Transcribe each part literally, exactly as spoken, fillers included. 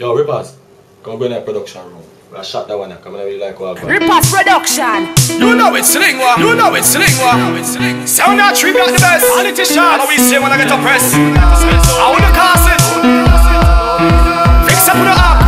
Yo, Rippers, come go in that production room. I shot that one, I come and I really like what I've got. Rippa's production. You know it's Lingwa, you know it's Lingwa. Sound that tree got the best. Politician, I know we say when I get to press. I wanna cast it. Fix up with the app.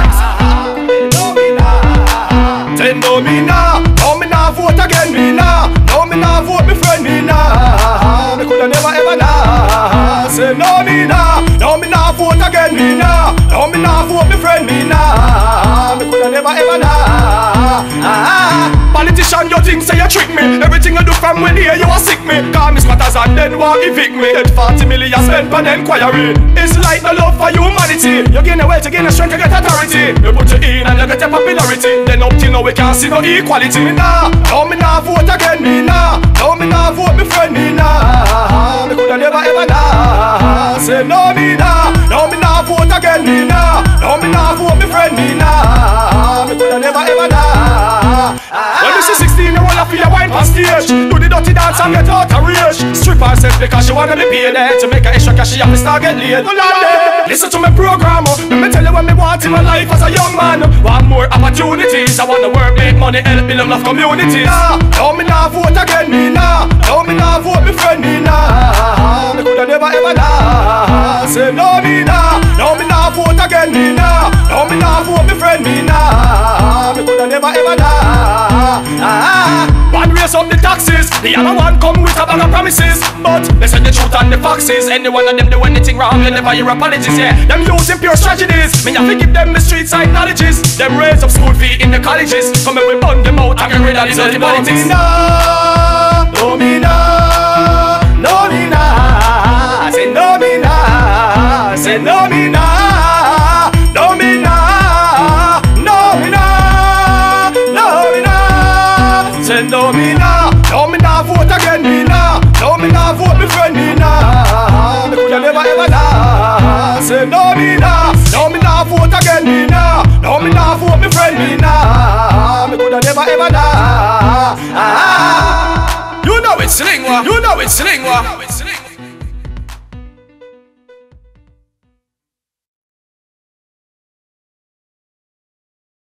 Then no me nah, no me nah vote again me nah. No me nah vote me friend me nah. Me coulda never ever nah. Say no me nah, no me nah vote again me nah. No me nah vote me friend me nah. Me coulda never ever nah. Ah, politician, you think say you trick me? Everything I do from when here you a sick me. Call me squatters and then want evict me. Get forty million spent on enquiry. It's like no love for humanity. You gain a wealth, you gain a strength, you get authority. You put you in and you get your popularity. Then up till now we can't see no equality. Me nah, no me nah vote again me nah. No me nah vote me friend me nah. Me coulda never ever nah. Say no me nah, no me nah vote again me nah. No me nah vote me friend me nah. Me coulda never ever nah. When you see sixteen, you wanna feel a wine on stage. Do the dirty dance and get out of rage. Strip herself because she wanna be paid. To make her extra cash she have to start get laid. Listen to me program. Let me tell you what me want in my life as a young man. Want more opportunities. I wanna work, make money, help build enough communities. Nah, no me nah vote again me nah. No me nah vote me friend me nah. Me coulda never ever nah. Say no me nah. No me nah vote again me nah. No me nah vote me friend me nah. Me coulda never ever nah. Ah, one raise up the taxes, the other one come with a bag of promises. But they say the truth and the foxes. Any one of them do anything wrong, you never hear apologies. Yeah, them using pure strategies. Me have to give them the street side knowledges. Them raise up school fee in the colleges. Come and we burn them out and get rid of these dirty politics. No me nah, no me nah, say no me nah, say no me nah, no me nah, no me nah, no me nah, say no me nah, no me nah vote again me nah, no me nah vote me friend me nah, me coulda never ever nah, say no me nah, no me nah vote again me nah, no me nah vote me friend me nah, me coulda never ever nah. Ah, you know it's Lingwa, you know it's Lingwa.